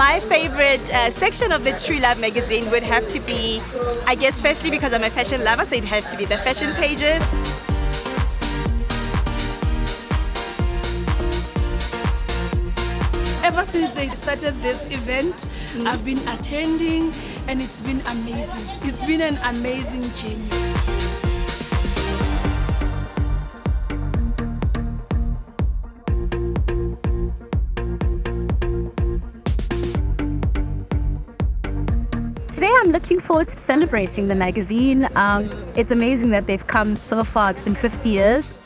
My favorite section of the True Love magazine would have to be, I guess, firstly because I'm a fashion lover, so it'd have to be the fashion pages. Ever since they started this event, I've been attending and it's been amazing. It's been an amazing journey. Today I'm looking forward to celebrating the magazine. It's amazing that they've come so far. It's been 50 years.